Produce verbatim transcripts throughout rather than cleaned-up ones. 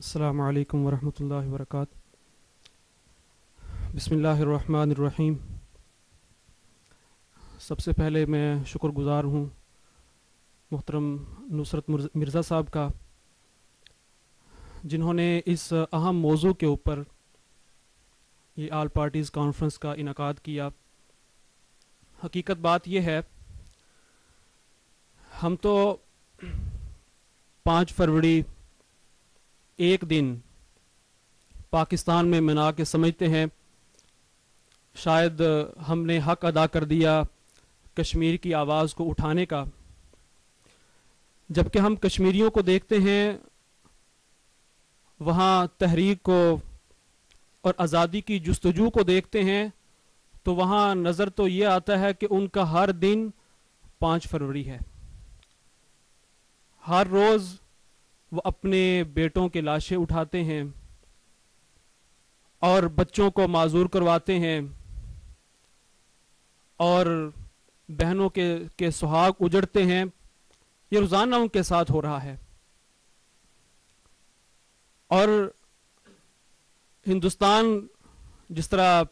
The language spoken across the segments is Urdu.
السلام علیکم ورحمۃ اللہ وبرکاتہ۔ بسم اللہ الرحمن الرحیم۔ سب سے پہلے میں شکر گزار ہوں محترم نصرت مرزا صاحب کا، جنہوں نے اس اہم موضوع کے اوپر یہ آل پارٹیز کانفرنس کا انعقاد کیا۔ حقیقت بات یہ ہے، ہم تو پانچ فروری ایک دن پاکستان میں منا کے سمجھتے ہیں شاید ہم نے حق ادا کر دیا کشمیر کی آواز کو اٹھانے کا، جبکہ ہم کشمیریوں کو دیکھتے ہیں وہاں تحریک کو اور آزادی کی جستجو کو دیکھتے ہیں تو وہاں نظر تو یہ آتا ہے کہ ان کا ہر دن پانچ فروری ہے۔ ہر روز وہ اپنے بیٹوں کے لاشیں اٹھاتے ہیں اور بچوں کو معذور کرواتے ہیں اور بہنوں کے کے سہاگ اجڑتے ہیں۔ یہ روزانہ ان کے ساتھ ہو رہا ہے، اور ہندوستان جس طرح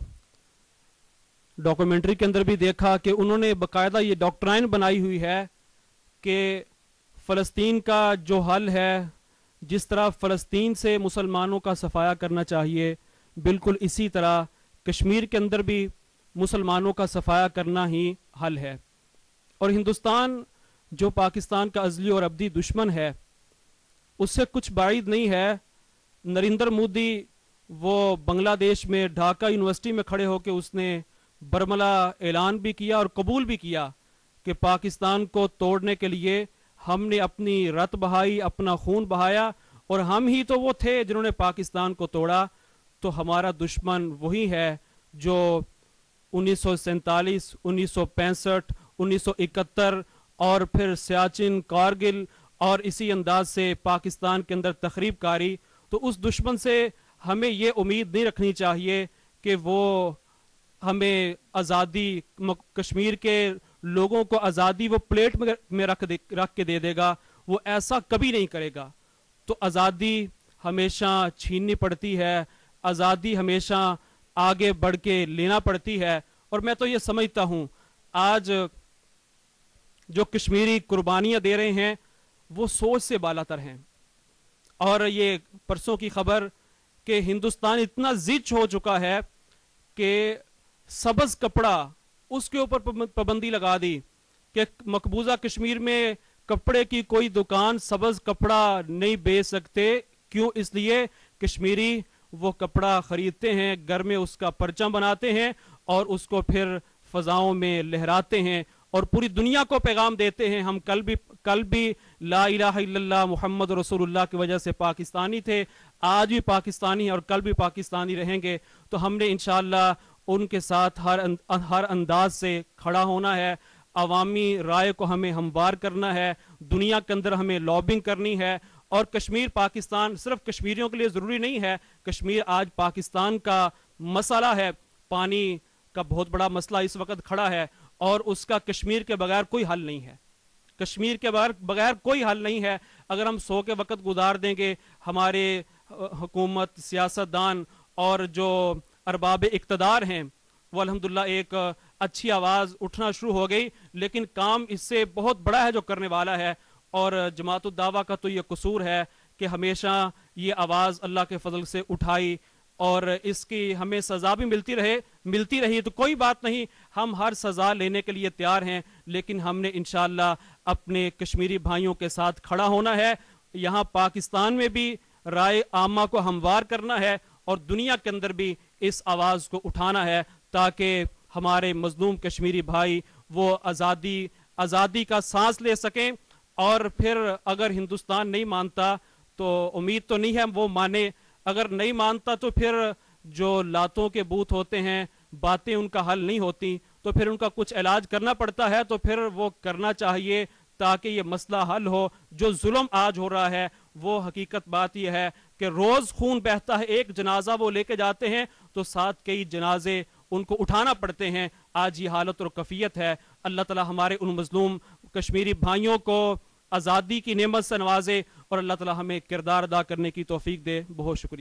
ڈاکومنٹری کے اندر بھی دیکھا کہ انہوں نے باقاعدہ یہ ڈاکٹرائن بنائی ہوئی ہے کہ فلسطین کا جو حل ہے، جس طرح فلسطین سے مسلمانوں کا صفایا کرنا چاہیے، بالکل اسی طرح کشمیر کے اندر بھی مسلمانوں کا صفایا کرنا ہی حل ہے۔ اور ہندوستان جو پاکستان کا ازلی اور ابدی دشمن ہے، اس سے کچھ بعید نہیں ہے۔ نریندر مودی وہ بنگلہ دیش میں ڈھاکہ یونیورسٹی میں کھڑے ہو کے اس نے برملا اعلان بھی کیا اور قبول بھی کیا کہ پاکستان کو توڑنے کے لیے ہم نے اپنی رت بہائی، اپنا خون بہایا، اور ہم ہی تو وہ تھے جنہوں نے پاکستان کو توڑا۔ تو ہمارا دشمن وہی ہے جو انیس سو سینتالیس، انیس سو پینسٹھ، انیس سو اکہتر اور پھر سیاچن، کارگل اور اسی انداز سے پاکستان کے اندر تخریب کاری۔ تو اس دشمن سے ہمیں یہ امید نہیں رکھنی چاہیے کہ وہ ہمیں آزادی، کشمیر کے لوگوں کو آزادی وہ پلیٹ میں رکھ دے رکھ کے دے دے گا۔ وہ ایسا کبھی نہیں کرے گا۔ تو آزادی ہمیشہ چھیننی پڑتی ہے، آزادی ہمیشہ آگے بڑھ کے لینا پڑتی ہے۔ اور میں تو یہ سمجھتا ہوں آج جو کشمیری قربانیاں دے رہے ہیں وہ سوچ سے بالا تر ہیں۔ اور یہ پرسوں کی خبر کہ ہندوستان اتنا زچ ہو چکا ہے کہ سبز کپڑا اس کے اوپر پابندی لگا دی کہ مقبوضہ کشمیر میں کپڑے کی کوئی دکان سبز کپڑا نہیں بیچ سکتے۔ کیوں؟ اس لیے کشمیری وہ کپڑا خریدتے ہیں، گھر میں اس کا پرچم بناتے ہیں اور اس کو پھر فضاؤں میں لہراتے ہیں اور پوری دنیا کو پیغام دیتے ہیں ہم کل بھی کل بھی لا الہ الا اللہ محمد رسول اللہ کی وجہ سے پاکستانی تھے، آج بھی پاکستانی ہیں اور کل بھی پاکستانی رہیں گے۔ تو ہم نے انشاءاللہ ان کے ساتھ ہر ہر انداز سے کھڑا ہونا ہے، عوامی رائے کو ہمیں ہموار کرنا ہے، دنیا کے اندر ہمیں لابنگ کرنی ہے۔ اور کشمیر پاکستان صرف کشمیریوں کے لیے ضروری نہیں ہے، کشمیر آج پاکستان کا مسئلہ ہے۔ پانی کا بہت بڑا مسئلہ اس وقت کھڑا ہے اور اس کا کشمیر کے بغیر کوئی حل نہیں ہے، کشمیر کے بغیر بغیر کوئی حل نہیں ہے۔ اگر ہم سو کے وقت گزار دیں گے، ہمارے حکومت، سیاستدان اور جو ارباب اقتدار ہیں وہ الحمدللہ ایک اچھی آواز اٹھنا شروع ہو گئی، لیکن کام اس سے بہت بڑا ہے جو کرنے والا ہے۔ اور جماعت الدعویٰ کا تو یہ قصور ہے کہ ہمیشہ یہ آواز اللہ کے فضل سے اٹھائی اور اس کی ہمیں سزا بھی ملتی رہے ملتی رہی تو کوئی بات نہیں، ہم ہر سزا لینے کے لیے تیار ہیں، لیکن ہم نے انشاءاللہ اپنے کشمیری بھائیوں کے ساتھ کھڑا ہونا ہے۔ یہاں پاکستان میں بھی رائے عامہ کو ہموار کرنا ہے اور دنیا کے اندر بھی اس آواز کو اٹھانا ہے تاکہ ہمارے مظلوم کشمیری بھائی وہ آزادی آزادی کا سانس لے سکیں۔ اور پھر اگر ہندوستان نہیں مانتا تو امید تو نہیں ہے وہ مانے، اگر نہیں مانتا تو پھر جو لاتوں کے بوت ہوتے ہیں، باتیں ان کا حل نہیں ہوتی، تو پھر ان کا کچھ علاج کرنا پڑتا ہے، تو پھر وہ کرنا چاہیے تاکہ یہ مسئلہ حل ہو۔ جو ظلم آج ہو رہا ہے وہ حقیقت بات یہ ہے کہ روز خون بہتا ہے، ایک جنازہ وہ لے کے جاتے ہیں تو ساتھ کئی جنازے ان کو اٹھانا پڑتے ہیں۔ آج یہ حالت اور کیفیت ہے۔ اللہ تعالی ہمارے ان مظلوم کشمیری بھائیوں کو آزادی کی نعمت سے نوازے اور اللہ تعالی ہمیں کردار ادا کرنے کی توفیق دے. بہت شکریہ.